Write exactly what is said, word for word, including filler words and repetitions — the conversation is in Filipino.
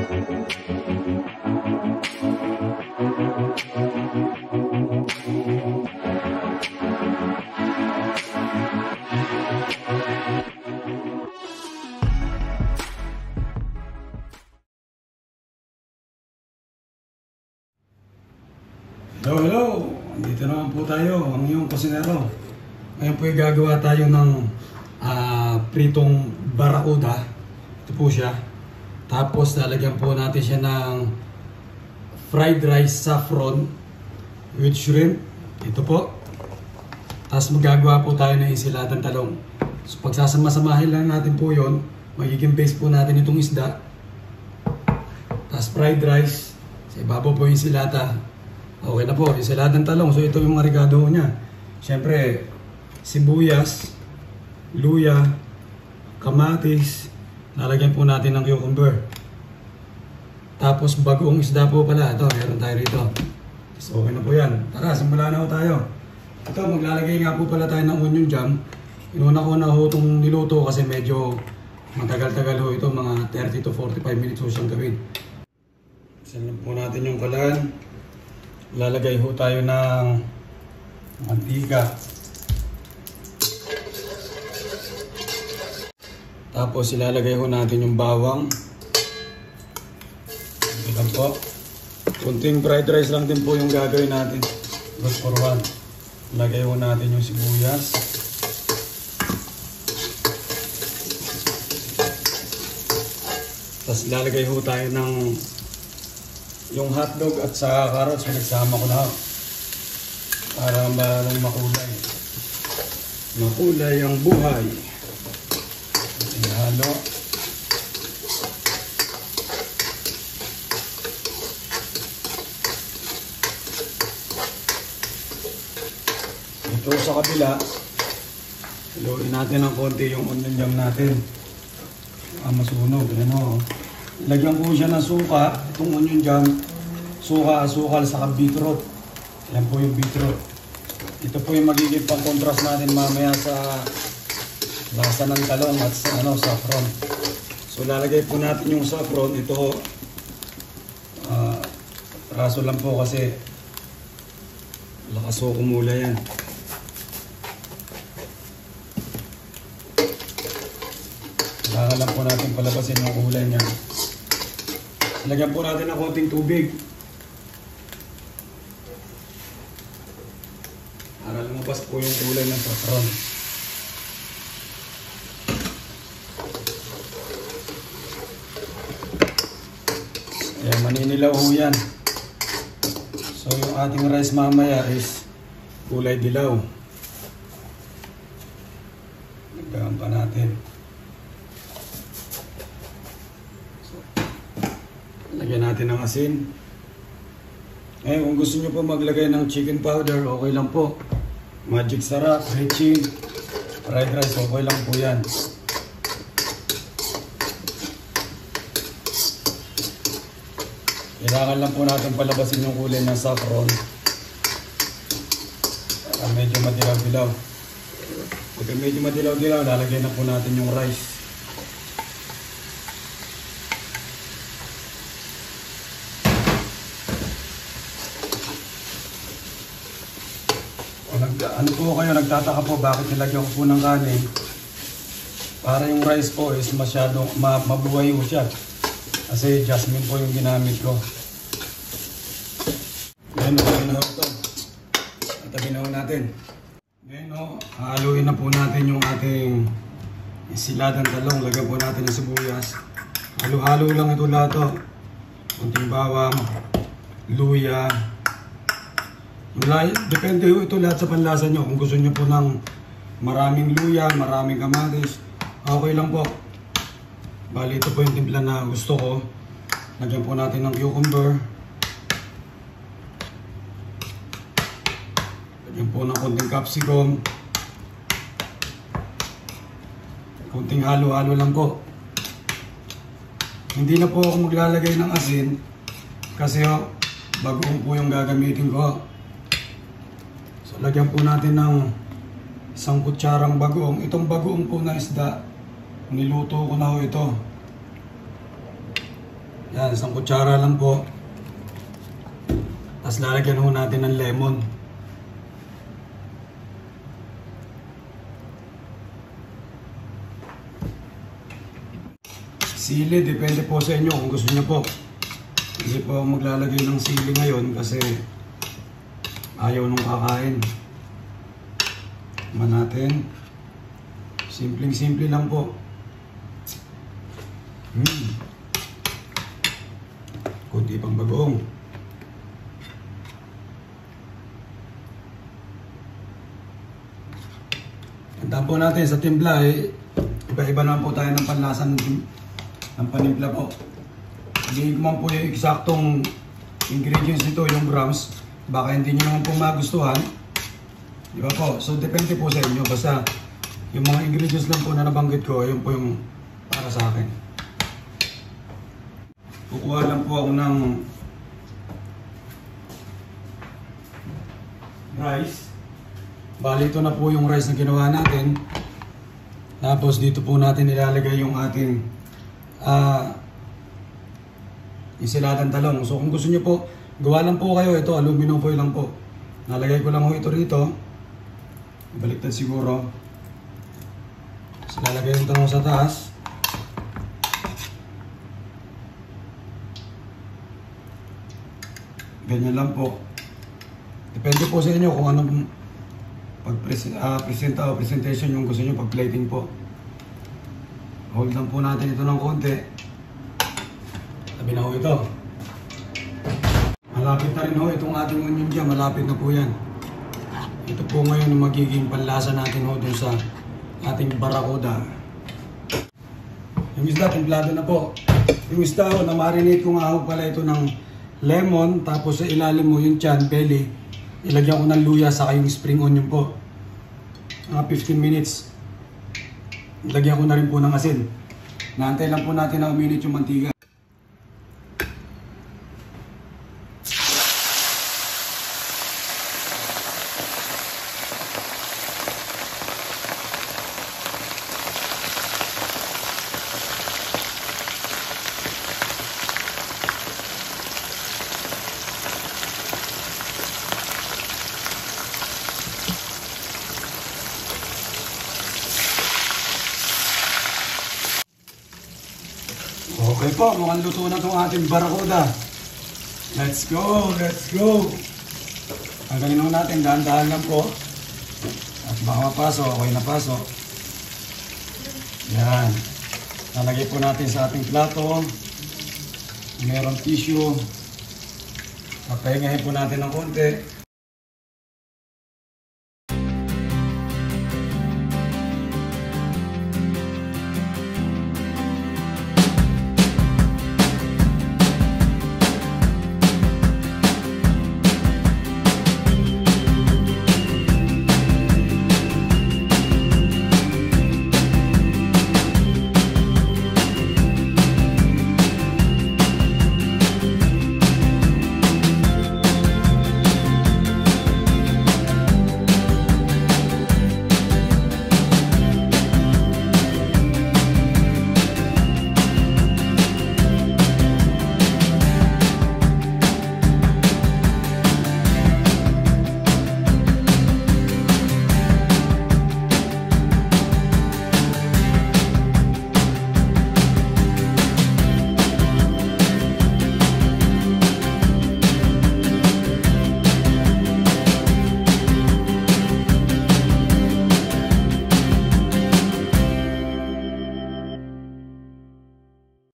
Hello, hello! Dito naman po tayo, ang iyong kusinero. Ngayon po ay gagawa tayo ng uh, pritong barauda. Ito po siya. Tapos lalagyan po natin siya ng fried rice saffron with shrimp. Ito po. Tapos magagawa po tayo ng insiladang talong. So pagsasama-samahin lang natin po yon, magiging base po natin itong isda. Tapos fried rice. Sa ibabaw po yung insilata. Okay na po, insaladang talong. So ito yung mga regado niya. Siyempre, sibuyas, luya, kamatis, lalagyan po natin ng cucumber. Tapos bagoong isda po pala. Ito, meron tayo rito. So okay na po yan. Tara, simula na po tayo. Ito, maglalagay nga po pala tayo ng onion jam. Inuna ko na ho itong niluto kasi medyo matagal-tagal ho ito. Mga thirty to forty-five minutes ho siyang gawin. Salam po natin yung kalan. Lalagay ho tayo ng mantika. Tapos ilalagay ho natin yung bawang. Ito po. Kunting fried rice lang din po yung gagawin natin. Good for one. Lagay ho natin yung sibuyas. Tapos ilalagay ho tayo ng yung hotdog at sa carrots, pinagsama ko na para malang makulay. Makulay ang buhay. Halo. Ito sa kabila, haluin natin ng konti yung onion jam natin. Ah, masunog. Ano? Lagyan ko siya ng suka, itong onion jam, suka, asukal, saka beetroot. Yan po yung beetroot. Ito po yung magiging pang-contrast natin mamaya sa lasa ng talong at sa ano, saffron. So lalagay po natin yung saffron. Ito, uh, raso lang po kasi lakas ko kumula yan. Kailangan lang po natin palabasin yung kulay niya. Lagyan po natin ng konting tubig. Para lumabas po yung kulay ng saffron. Ayan, maninilaw ho yan. So yung ating rice mamaya is kulay dilaw. Lagyan pa natin. Lagyan natin ng asin. Eh, kung gusto nyo po maglagay ng chicken powder, okay lang po. Magic sarap, ricin, fried rice, okay lang po yan. Kailangan lang po natin palabasin yung kulay ng saffron. Para medyo madilaw-dilaw. Pagka medyo madilaw-dilaw, lalagyan na po natin yung rice. Ano po kayo, nagtataka po bakit nilagyan ko po ng kanin? Para yung rice po is masyadong ma mabuhay po siya. Kasi jasmine po yung ginamit ko. Ngayon, natabi na ito. Natabi na natin. Ngayon, no, haluin na po natin yung ating insiladang talong. Lagyan po natin ng sibuyas. Halo-halo lang ito lahat. Oh. Kunting bawang, luya. Depende ito lahat sa panlasa nyo. Kung gusto nyo po ng maraming luya, maraming kamatis, okay lang po. Bali, ito po yung timpla na gusto ko. Lagyan po natin ng cucumber. Lagyan po ng konting capsicum. Konting halo-halo lang po. Hindi na po ako maglalagay ng asin kasi oh, bagoong po yung gagamitin ko. So, lagyan po natin ng isang kutsarang bagoong. Itong bagoong po na isda, niluto ko na ho ito. Yan, isang kutsara lang po. Tapos lalagyan ho natin ng lemon. Sili, depende po sa inyo kung gusto niyo po. Hindi po ako maglalagay ng sili ngayon kasi ayaw nung kakain. Man natin. Simpleng-simple lang po. Hmm. Kunti pang bagoong. Tandaan po natin sa timpla eh, iba-iba naman po tayo ng panlasa ng, ng panimpla po. Hindi ko man po yung eksaktong ingredients nito, yung grams. Baka hindi nyo naman po magustuhan. Di ba po? So depende po sa inyo. Basta yung mga ingredients lang po na nabanggit ko, yun po yung para sa akin. Kukuha lang po ako ng rice. Bali, ito na po yung rice na ginawa natin. Tapos dito po natin ilalagay yung ating uh, insiladang talong. So kung gusto nyo po, gawa lang po kayo. Ito, aluminum foil lang po. Nalagay ko lang po ito rito. Baliktad siguro. So lalagay yung talong sa taas. Ganyan lang po. Depende po sa inyo kung anong pag uh, presenta o presentation yung gusto nyo, pag plating po. Hold lang po natin ito ng konti. Tabi na ho ito. Malapit na rin ho itong ating onion dyan. Malapit na po yan. Ito po ngayon ang magiging panlasa natin ho dun sa ating barracuda. Yung isda, templado na po. Yung isda ho, na-marinate ko nga ho pala ito ng lemon. Tapos sa ilalim mo yung chan, belly. Ilagyan ko ng luya saka yung spring onion po. Mga fifteen minutes. Ilagyan ko na rin po ng asin. Naantay lang po natin na uminit yung mantika. Okay po, mukhang luto na itong ating barracuda. Let's go, let's go. Hanggang ino natin, dahan-dahan lang po. At baka mapasok, okay na pasok. Yan. Nalagay po natin sa ating plato. Merong tissue. Papahingahin po natin ng konti.